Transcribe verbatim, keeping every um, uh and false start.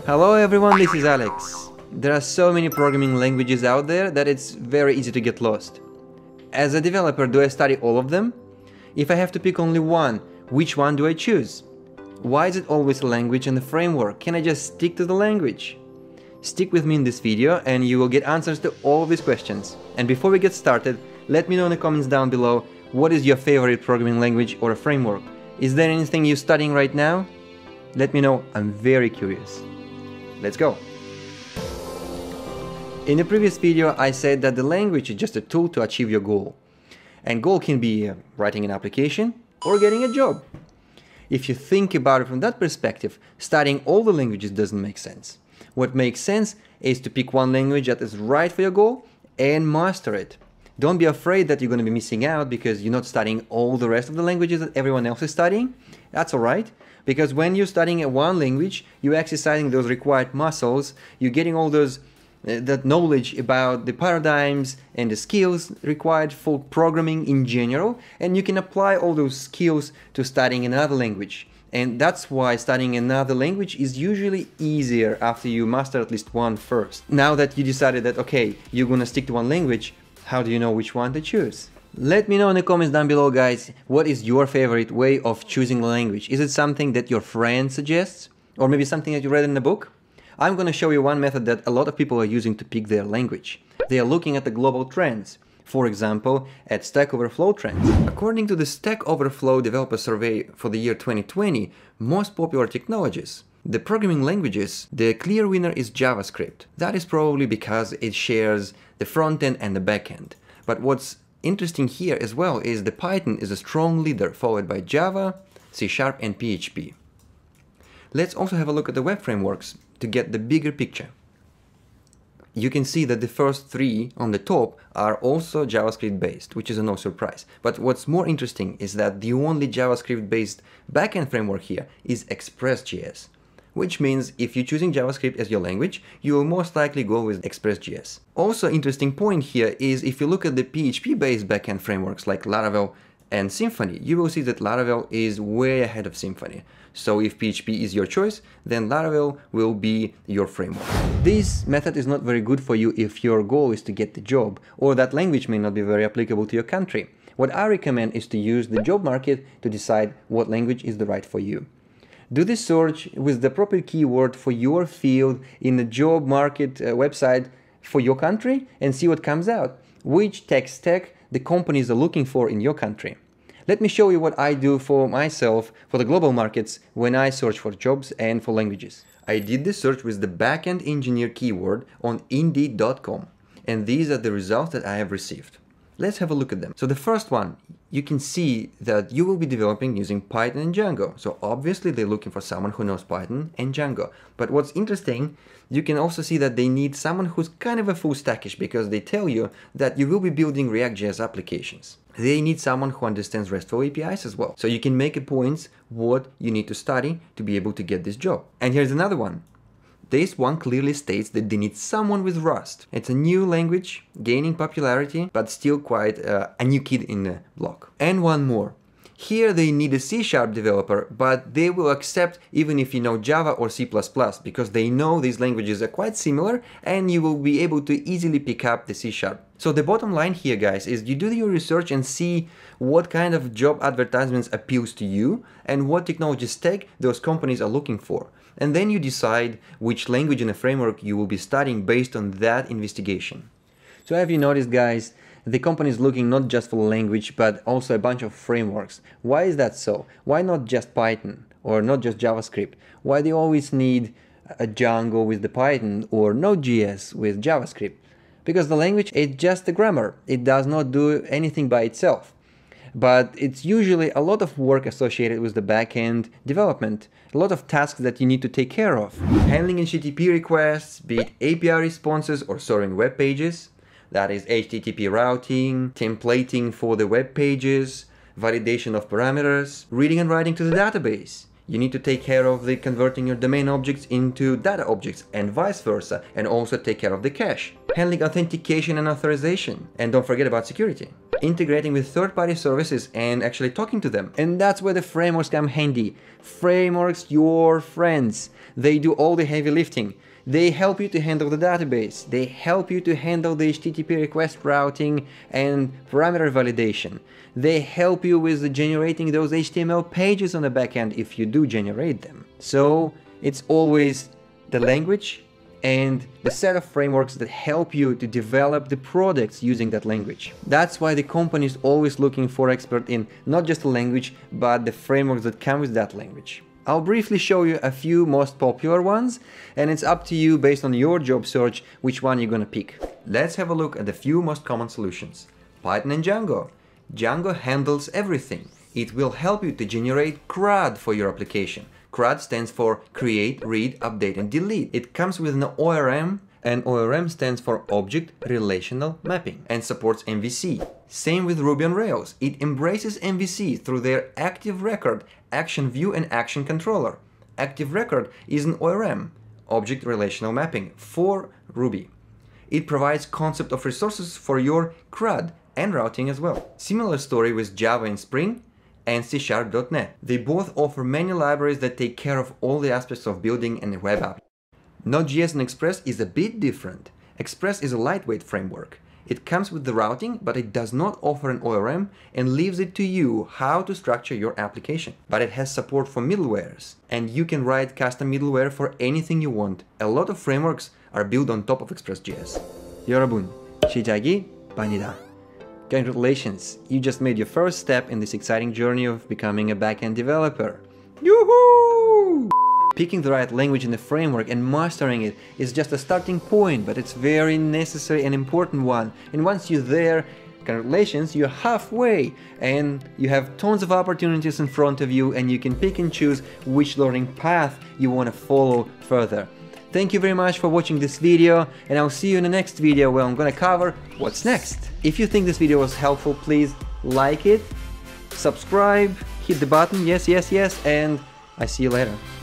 Hello everyone, this is Alex. There are so many programming languages out there that it's very easy to get lost. As a developer, do I study all of them? If I have to pick only one, which one do I choose? Why is it always a language and a framework? Can I just stick to the language? Stick with me in this video and you will get answers to all of these questions. And before we get started, let me know in the comments down below what is your favorite programming language or a framework. Is there anything you're studying right now? Let me know, I'm very curious. Let's go! In the previous video I said that the language is just a tool to achieve your goal. And goal can be uh, writing an application or getting a job. If you think about it from that perspective, studying all the languages doesn't make sense. What makes sense is to pick one language that is right for your goal and master it. Don't be afraid that you're going to be missing out because you're not studying all the rest of the languages that everyone else is studying. That's alright, because when you're studying one language, you're exercising those required muscles, you're getting all those uh, that knowledge about the paradigms and the skills required for programming in general, and you can apply all those skills to studying another language. And that's why studying another language is usually easier after you master at least one first. Now that you decided that, okay, you're gonna stick to one language, how do you know which one to choose? Let me know in the comments down below, guys, what is your favorite way of choosing a language? Is it something that your friend suggests? Or maybe something that you read in a book? I'm gonna show you one method that a lot of people are using to pick their language. They are looking at the global trends. For example, at Stack Overflow trends. According to the Stack Overflow Developer Survey for the year twenty twenty, most popular technologies, the programming languages, the clear winner is JavaScript. That is probably because it shares the front end and the back end. But what's interesting here as well is the Python is a strong leader, followed by Java, C Sharp and P H P. Let's also have a look at the web frameworks to get the bigger picture. You can see that the first three on the top are also JavaScript based, which is a no surprise. But what's more interesting is that the only JavaScript based backend framework here is Express.js. Which means if you're choosing JavaScript as your language, you will most likely go with Express.js. Also interesting point here is if you look at the P H P-based backend frameworks like Laravel and Symfony, you will see that Laravel is way ahead of Symfony. So if P H P is your choice, then Laravel will be your framework. This method is not very good for you if your goal is to get the job, or that language may not be very applicable to your country. What I recommend is to use the job market to decide what language is the right for you. Do the search with the proper keyword for your field in the job market uh, website for your country and see what comes out. Which tech stack the companies are looking for in your country. Let me show you what I do for myself for the global markets when I search for jobs and for languages. I did the search with the backend engineer keyword on Indeed dot com, and these are the results that I have received. Let's have a look at them. So the first one, you can see that you will be developing using Python and Django. So obviously they're looking for someone who knows Python and Django. But what's interesting, you can also see that they need someone who's kind of a full stackish, because they tell you that you will be building React.js applications. They need someone who understands RESTful A P Is as well. So you can make a point what you need to study to be able to get this job. And here's another one. This one clearly states that they need someone with Rust. It's a new language, gaining popularity, but still quite uh, a new kid in the block. And one more. Here they need a C Sharp developer, but they will accept even if you know Java or C plus plus, because they know these languages are quite similar and you will be able to easily pick up the C Sharp. So the bottom line here, guys, is you do your research and see what kind of job advertisements appeals to you and what technology stack those companies are looking for. And then you decide which language and a framework you will be studying based on that investigation. So have you noticed, guys, the company is looking not just for language, but also a bunch of frameworks. Why is that so? Why not just Python or not just JavaScript? Why they always need a Django with the Python or Node.js with JavaScript? Because the language is just a grammar. It does not do anything by itself. But it's usually a lot of work associated with the backend development, a lot of tasks that you need to take care of. Handling H T T P requests, be it A P I responses or storing web pages, that is H T T P routing, templating for the web pages, validation of parameters, reading and writing to the database. You need to take care of the converting your domain objects into data objects and vice versa, and also take care of the cache. Handling authentication and authorization. And don't forget about security. integrating with third-party services and actually talking to them. And that's where the frameworks come handy. Frameworks, your friends. They do all the heavy lifting. They help you to handle the database. They help you to handle the H T T P request routing and parameter validation. They help you with generating those H T M L pages on the backend if you do generate them. So it's always the language and the set of frameworks that help you to develop the products using that language. That's why the company is always looking for expert in not just the language, but the frameworks that come with that language. I'll briefly show you a few most popular ones, and it's up to you based on your job search which one you're gonna pick. Let's have a look at the few most common solutions. Python and Django. Django handles everything. It will help you to generate C R U D for your application. C R U D stands for Create, Read, Update and Delete. It comes with an O R M, and O R M stands for Object Relational Mapping and supports M V C. Same with Ruby on Rails. It embraces M V C through their Active Record, Action View and Action Controller. Active Record is an O R M, Object Relational Mapping, for Ruby. It provides concept of resources for your C R U D and routing as well. Similar story with Java and Spring and C sharp dot net. They both offer many libraries that take care of all the aspects of building a web app. Node.js and Express is a bit different. Express is a lightweight framework. It comes with the routing, but it does not offer an O R M and leaves it to you how to structure your application. But it has support for middlewares, and you can write custom middleware for anything you want. A lot of frameworks are built on top of Express.js. 여러분, 시작이 반이다. Congratulations, you just made your first step in this exciting journey of becoming a backend developer. Yoo-hoo! Picking the right language in the framework and mastering it is just a starting point, but it's very necessary and important one. And once you're there, congratulations, you're halfway, and you have tons of opportunities in front of you, and you can pick and choose which learning path you want to follow further. Thank you very much for watching this video, and I'll see you in the next video where I'm gonna cover what's next. If you think this video was helpful, please like it, subscribe, hit the button, yes, yes, yes, and I see you later.